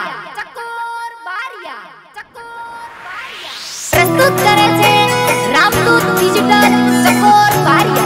प्रस्तुत करे छे रामदूत डिजिटल चकोर बारिया।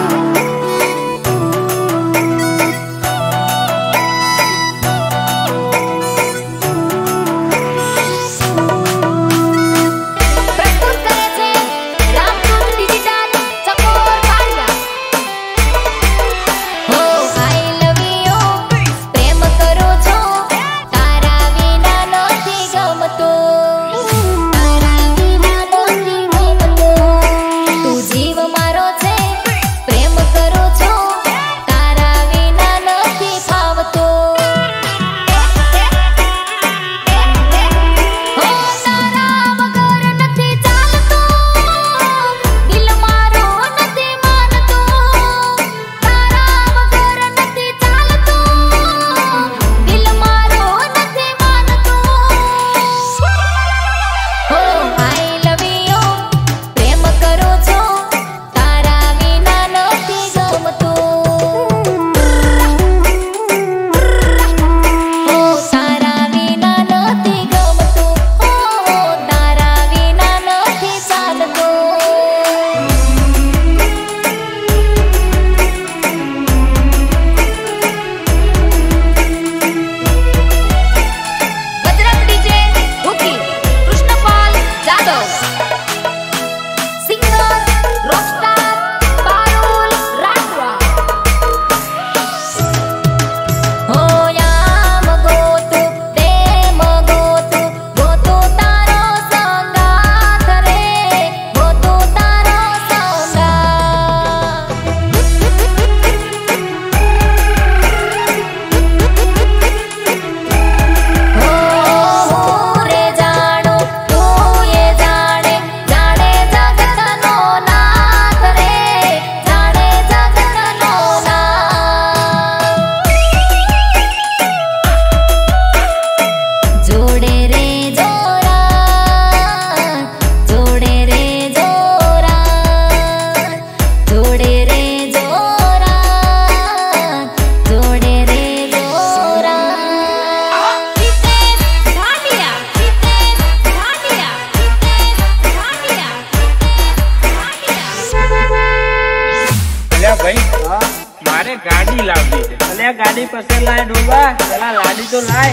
मारे गाड़ी लावी है। अले गाड़ी पसंद लाए डोबा, चला लाड़ी तो लाए।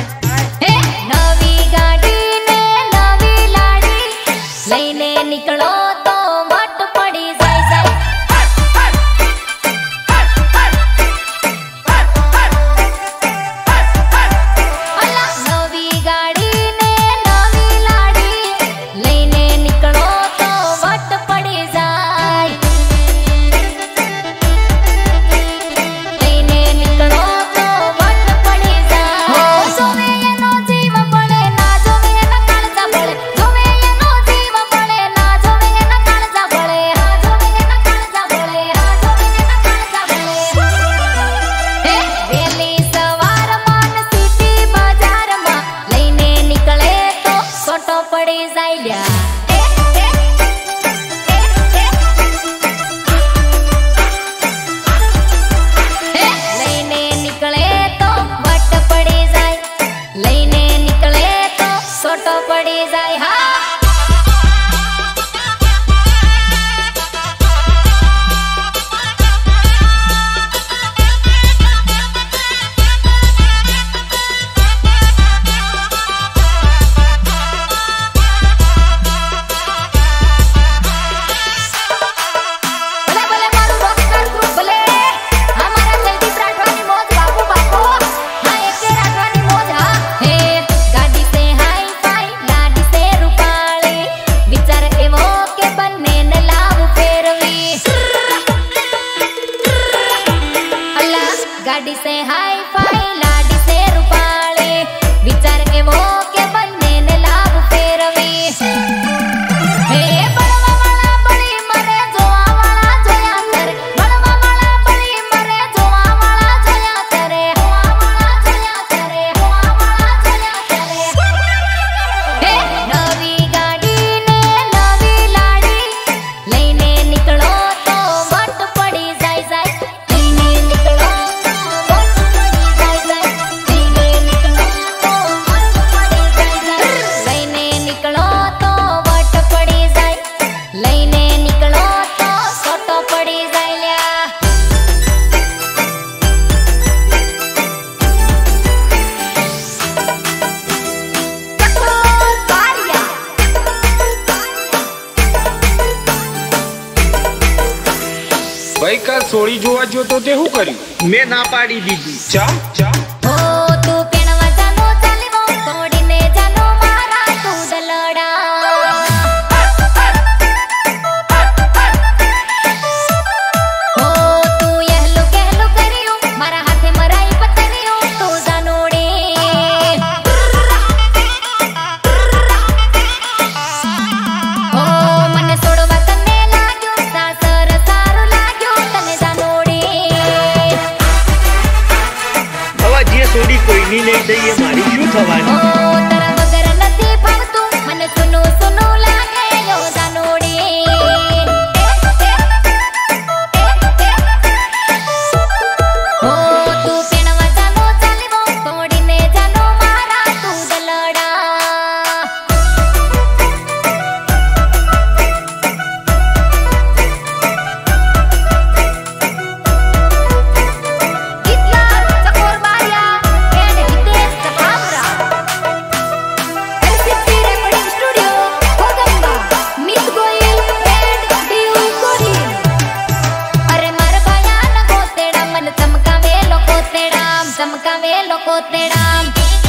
नवी गाड़ी ने नवी लाड़ी लईने निकलो तो मट पड़ी जाए नवी गाड़ी ने नवी लाड़ी लईने निकलो तो मट पड़ी जाए। गाड़ी से हाई फाई लाडी से रूपाले विचार के वो के बनने ने लाभ फेरवी। हे बड़वा वाला बड़ी मरे जोआ वाला जोया करे, बड़वा वाला बड़ी मरे जोआ वाला जोया करे, जोआ वाला जोया करे, जोआ वाला जोया करे। हे नवी गाड़ी ने नवी लाड़ी लईने निकलो तो मट पड़ी जाए जाए। लईने निकलो સોળી જોવા જોતો તે શું કર્યું? મેં ના પાડી દીધી. ચા ચા ઓ તું પેણવા જાનો ચાલીવો તોડીને જાનો મારા તું દલડા ઓ તું યહલું કહેલું કર્યું મારા હાથે મરાઈ પતરીઓ તું જાનોડે ઓ મને છોડવા તને લાગ્યું સાસર સારું લાગ્યું તને જાનોડે હવે જે સોડી કોઈની નહીં થઈ એ મારી શું થવાની? તારા વગર નથી ફાવતું મને સુનું સુનું લાગે યો જાનોડી ઓ તું પેણવા જાનો ચાલીવો તોડીને જાનો મારા તું દલડા ગીતકાર ચકોર બારિયા એન્ડ હિતેશ ચપામરા LCP રેકોર્ડિંગ સ્ટુડિયો કોદંબા મિત ગોયલ એન્ડ દીવ કોરી અરે માર ભયાન ગોતેડા મન ચમકાવે લોકો તેડામ ચમકાવે લોકો તેડામ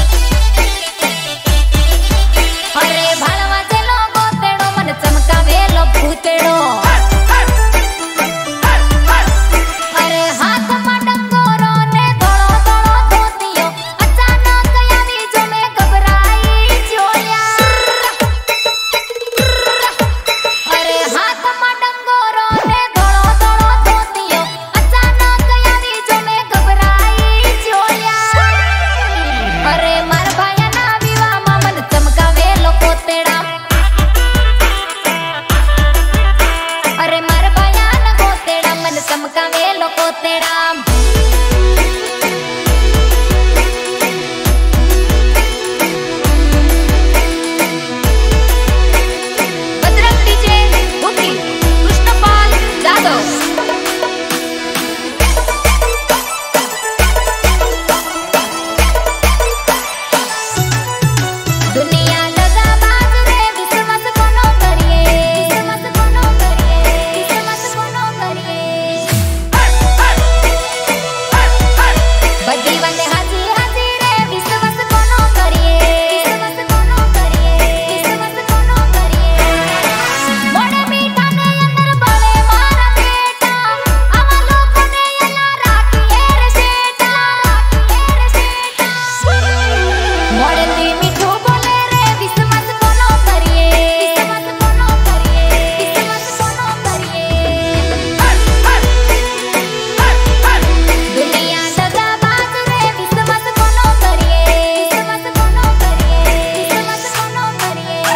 અરે ભાળવા જેલો ગોતેડો મન ચમકાવે લો ભૂતેડો અરે હાથમાં ડંગોરો ને ધોળો ધોળો ધોતિયો અચાનક આવી જો મેં ગભરાઈ જોયા અરે હાથમાં ડંગોરો ને ધોળો ધોળો ધોતિયો અચાનક આવી જો મેં ગભરાઈ જોયા અરે માર ભાયાના વિવાહમાં મન ચમકાવે લોકો તેડા અરે માર ભાયાના ગોતેડા મન ચમકાવે લોકો તેડા બજરંગ ડીજે ભૂકી કૃષ્ણપાલ જાદવ દુનિયા લગા બાજ રે વિશ્વાસ કોનો કરીએ વિશ્વાસ કોનો કરીએ વિશ્વાસ કોનો કરીએ બધી વાતે હાજી હાજી રે વિશ્વાસ કોનો કરીએ વિશ્વાસ કોનો કરીએ વિશ્વાસ કોનો કરીએ મોડે મીઠાને અંદર બળે મારા બેટા આવા લોકોને એલા રાખીએ રે શેટા મોડેથી મીઠું બોલે રે વિશ્વાસ કોનો કરીએ વિશ્વાસ કોનો કરીએ વિશ્વાસ કોનો કરીએ દુનિયા દગા બાજ રે વિશ્વાસ કોનો કરીએ વિશ્વાસ કોનો કરીએ વિશ્વાસ કોનો કરીએ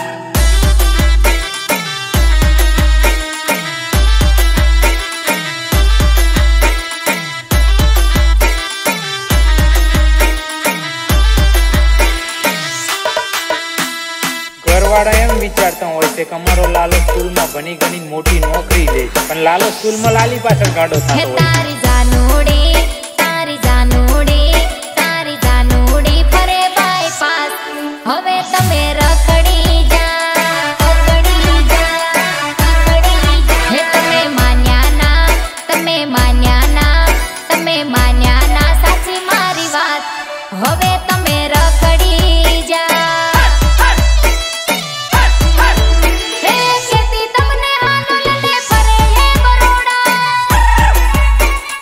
ઘરવાળા એમ વિચારતા હોય છે કે અમારો લાલો સ્કૂલમાં ભણી ગણી મોટી નોકરી લે પણ લાલો સ્કૂલમાં લાલી પાછળ ગાડો હે થતો હોય. તારી જાનુડી તારી જાનુડી તારી જાનુડી ફરે બાયપાસ હવે તમે રખડી જા રખડી જા રખડી જા હે તમે માન્યા ના તમે માન્યા ના તમે માન્યા ના સાચી મારી વાત હવે તમે રખડી જા હે કેતી તમને હાલો લલે ફરે હે બરોડા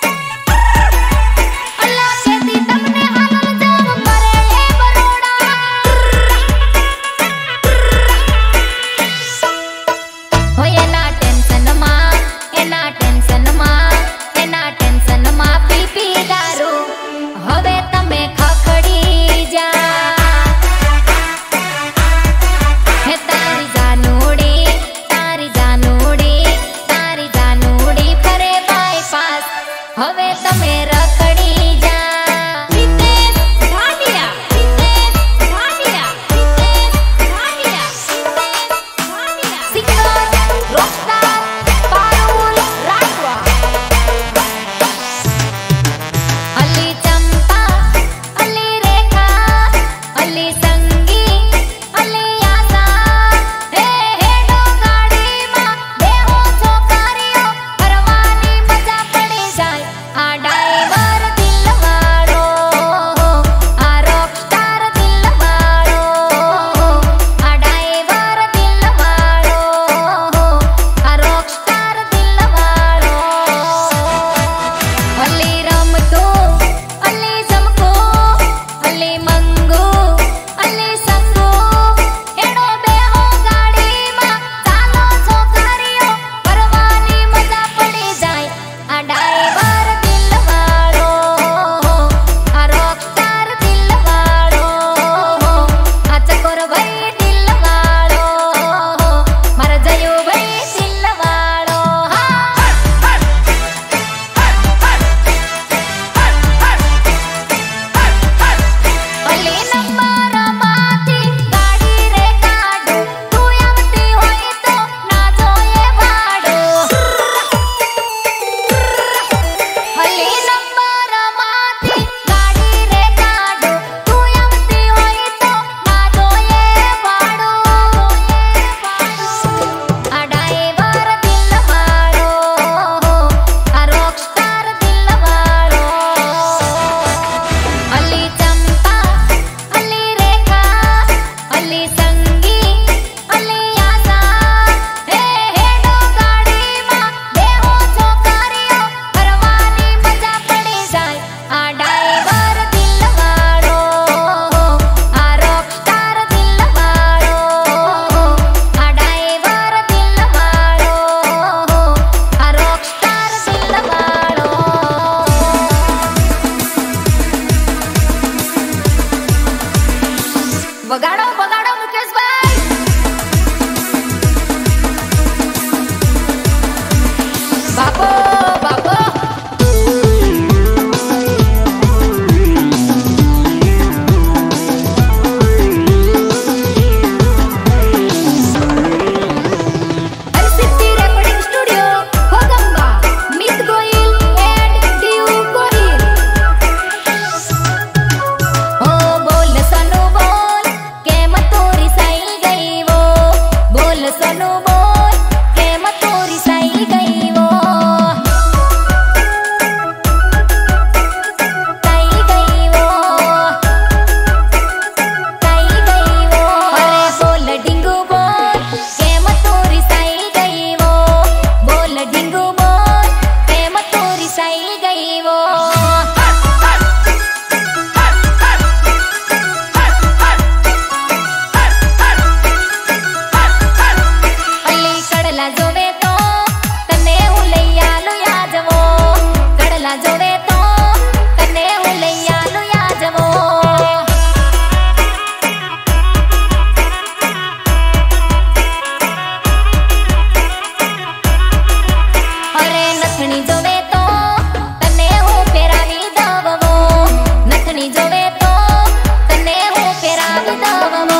લાગણી જોવે તો તને હું ફેરાવી દઉં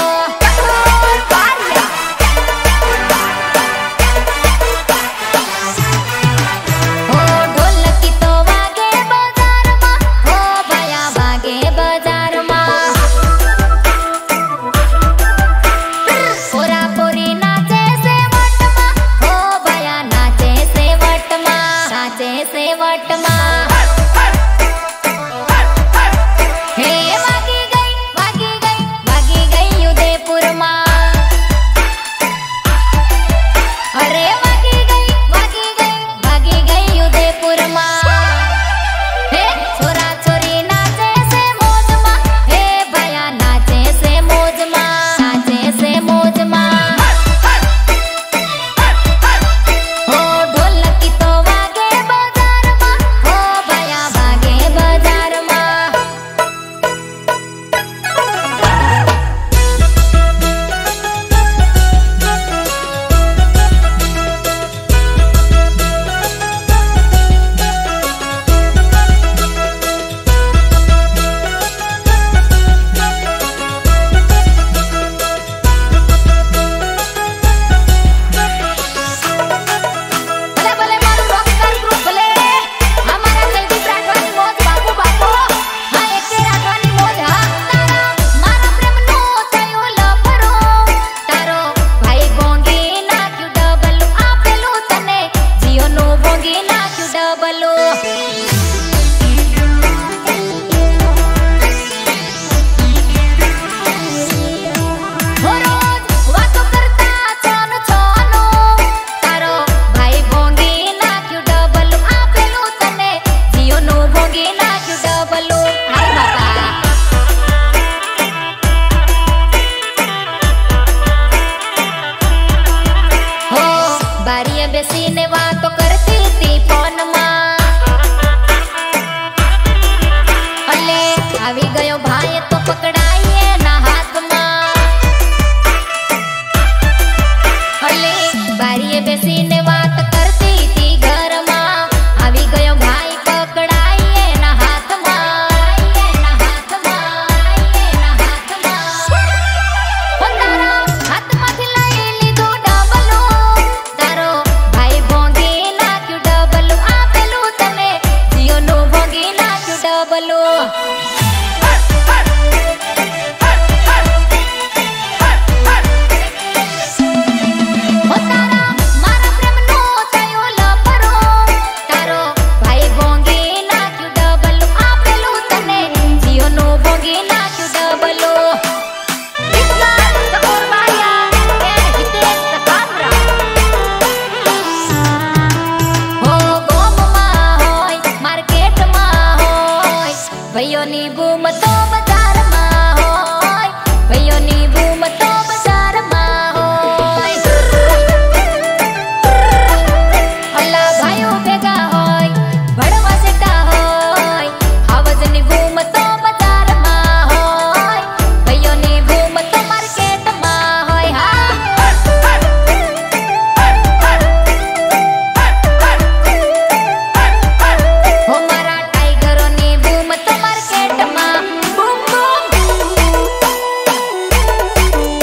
બેસીને વાતો કરતી હતી ફોનમાં અલે આવી ગયો ભાઈ તો પકડાઈએ ના હાથમાં અલે બારીએ બેસીને વાત કરતી હતી ઘરમાં આવી ગયો ભાઈ પકડાઈએ ના હાથમાં ના હાથમાં તારા હાથમાંથી લઈ લીધો ડબલો તારો ભાઈ ભોંગી નાખ્યું ડબલું આપેલું તને જીઓનું ભોંગી નાખ્યું ડબલું ભૈયોની બૂમ તો બજારમાં હોય ભૈયોની બૂમ તો બજારમાં હોય અલા ભાઈઓ ભેગા હોય ભણવા જતા હોય આવજની બૂમ તો બજારમાં હોય ભૈયોની બૂમ તો માર્કેટમાં હોય હા હો મારા ટાઈગરોની બૂમ તો માર્કેટમાં બૂમ બૂમ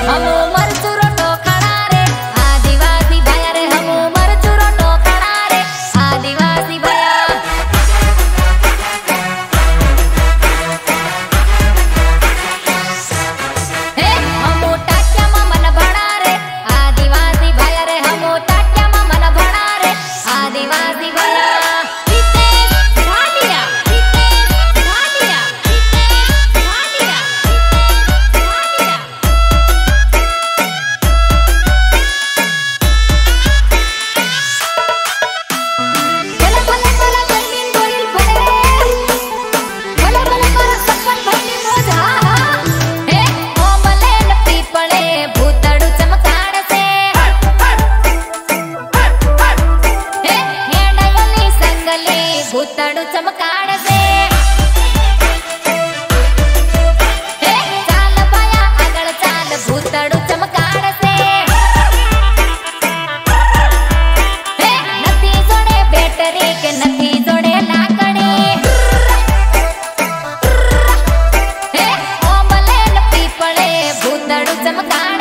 हम मरचुरो टोकड़ा रे आदिवासी भया रे हम मरचुरो टोकड़ा रे आदिवासी भया हे हम टाट्या मा मन भड़ा रे आदिवासी भया रे हम टाट्या मा मन भड़ा रे आदिवासी भया भूतड़ू चमकाड़ से चाल भया अगल चाल भूतड़ू चमकाड़ से नथी जोड़े बैटरी के नथी जोड़े लाकड़ी ओमले न पीपड़े भूतड़ू चमकाड़